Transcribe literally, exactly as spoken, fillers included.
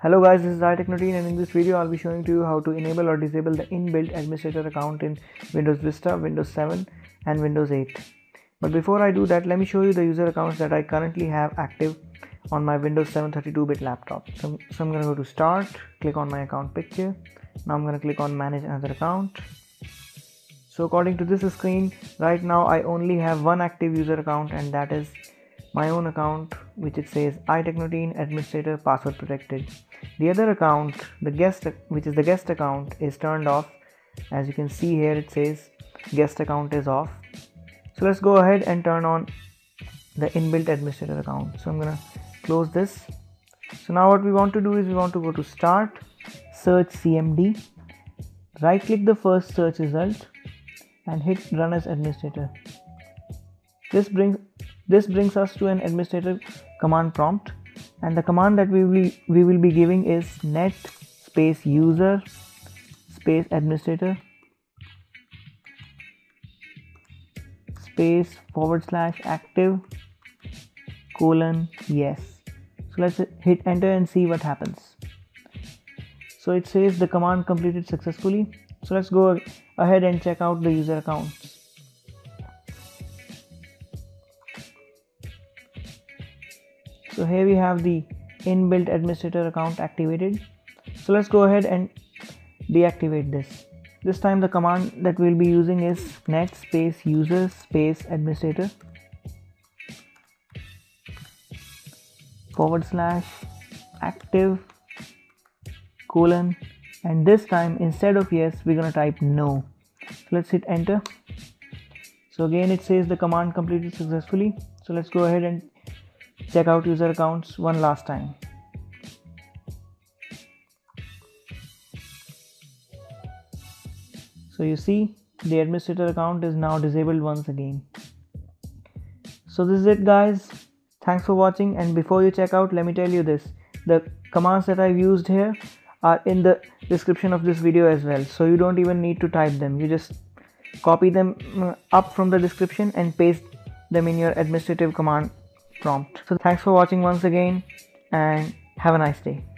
Hello guys, this is iTechnoteen, and in this video I'll be showing to you how to enable or disable the inbuilt administrator account in Windows Vista, Windows seven and Windows eight. But before I do that, let me show you the user accounts that I currently have active on my Windows seven thirty-two bit laptop. So, so I'm going to go to Start, click on my account picture. Now I'm going to click on Manage Another Account. So according to this screen, right now I only have one active user account, and that is my own account, which it says iTechnoteen administrator password protected. The other account, the guest, which is the guest account, is turned off. As you can see here, it says guest account is off. So let's go ahead and turn on the inbuilt administrator account. So I'm gonna close this. So now what we want to do is we want to go to Start, search C M D, right click the first search result and hit Run as Administrator. This brings this brings us to an administrator command prompt, and the command that we will we will be giving is net space user space administrator space forward slash active colon yes. So let's hit enter and see what happens. So it says the command completed successfully. So let's go ahead and check out the user accounts. So here we have the inbuilt administrator account activated. So let's go ahead and deactivate this. This time the command that we'll be using is net space user space administrator forward slash active colon, and this time instead of yes we're gonna type no. So let's hit enter. So again it says the command completed successfully. So let's go ahead and check out user accounts one last time. So you see the administrator account is now disabled once again. So this is it guys. Thanks for watching, and before you check out, let me tell you this: the commands that I've used here are in the description of this video as well, so you don't even need to type them. You just copy them up from the description and paste them in your administrative command prompt. So thanks for watching once again, and have a nice day.